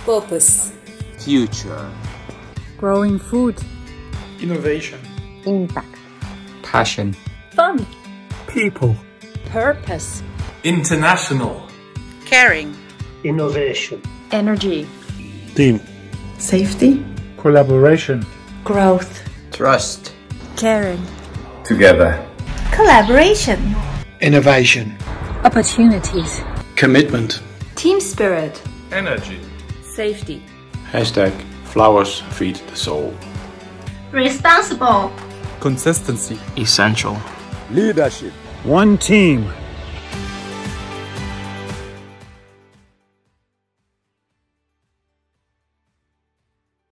purpose, future, growing food, innovation, impact, passion, fun, people, purpose, international, caring, innovation, energy, team, safety, collaboration, growth, trust, caring, together, collaboration, innovation, opportunities, commitment, team spirit, energy, safety, #flowers feed the soul, responsible, consistency, essential, leadership, one team.